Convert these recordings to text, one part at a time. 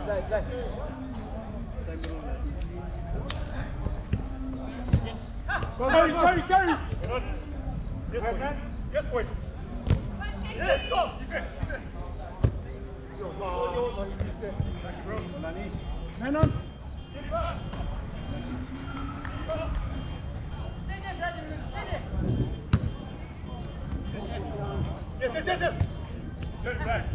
Go! Yes, boy. Yes, go. Man on. Yes. Turn back.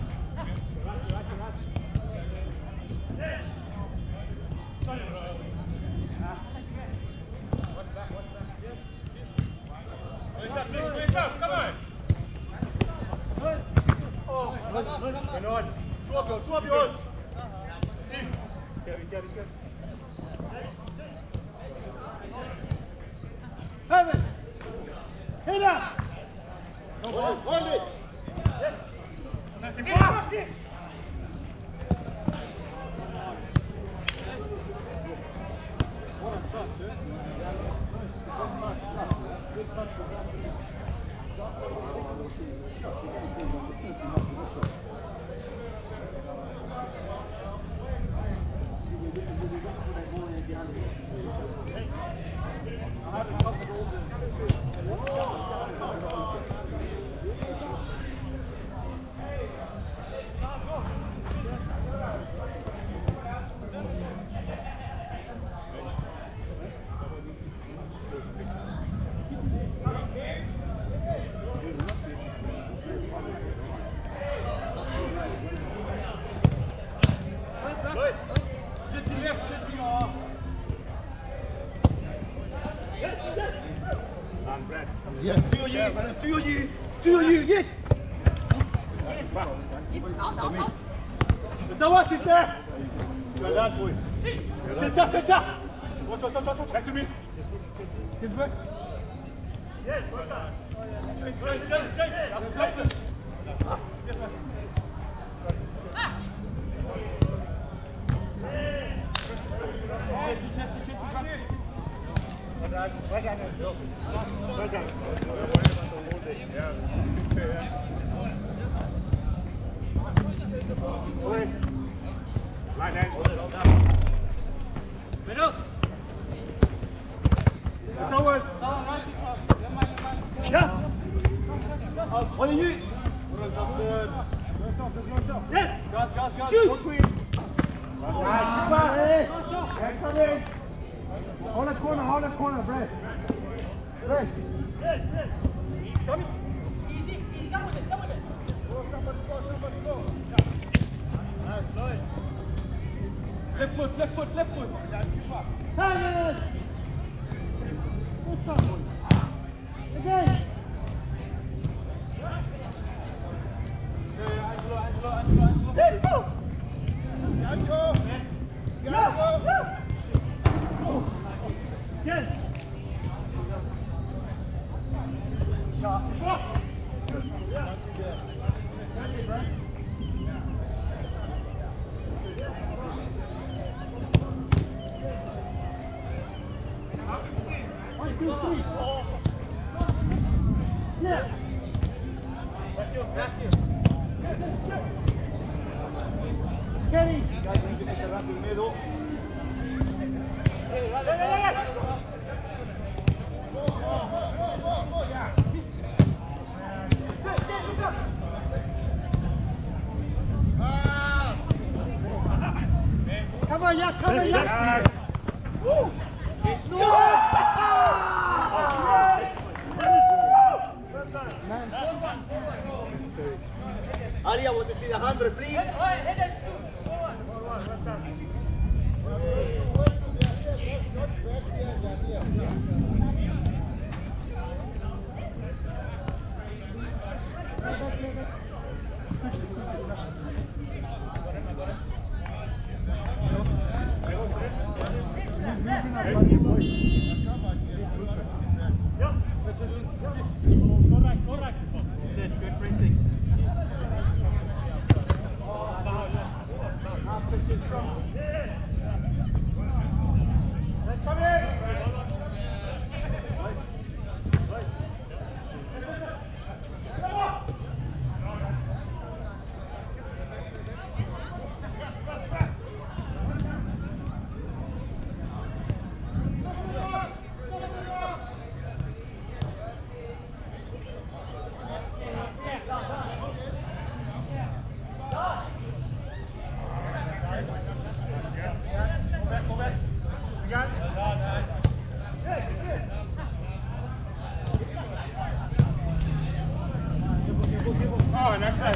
Come on. Swap yours. Get it. Have it. Hit up. Hold it. Do you, yes. It's there. Well done, boy. Center. Watch. Back to me. His back. Yes, well done. Shake. Yes, man. Right hand. Middle. It's over. Yeah. What are you? Yes. Gas. Shoot. Come in. Hold that corner, Brett. Yes. Come in. Easy, come with it. Somebody go. Nice. Left foot. Silence. Good stop, boy. Again. Angelo. Let's go. Go. Yes. Shot. Yeah. Back you. Get it. Guys, need to make a run in the middle. Come on, yeah. Woo! Ali, I want to see the 100, please. Oh, nice shot.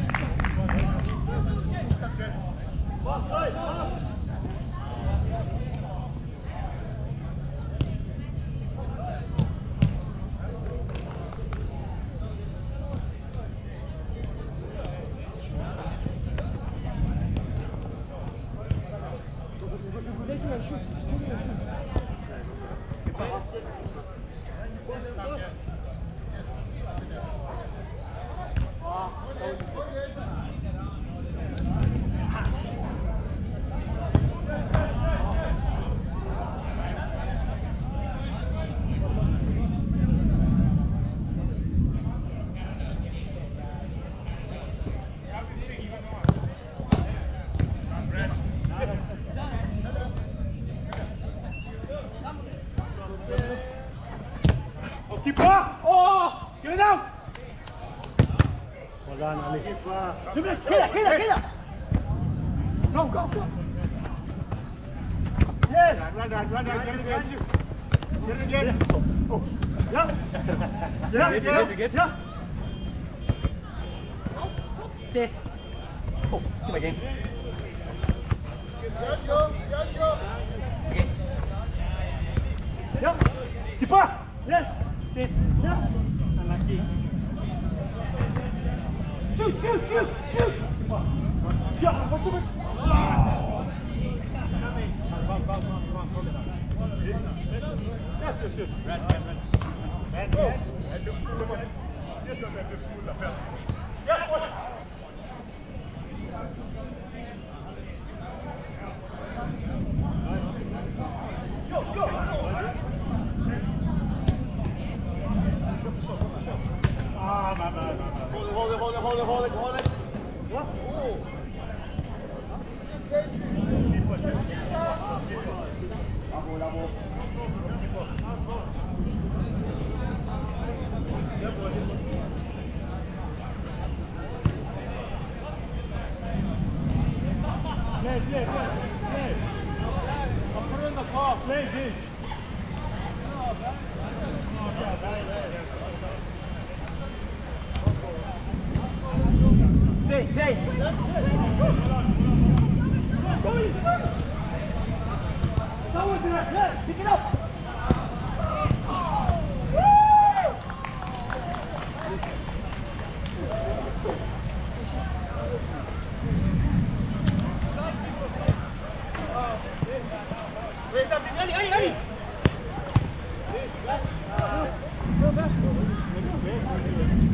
Keep up! Oh! Get it out! Well done, Ali. Keep up. Hit it! Go, go, go! Yes! Run that, get it again. Get it again. Oh. Yeah. Sit. Oh, come again. Go. Okay. Yeah. Keep up! Yes! Sit. Yeah. Unlucky. Shoot! Yeah, what's the Hold it. What? Oh. Play. I'll put it in the car. Play, G. Hey. Pick it up. Allez.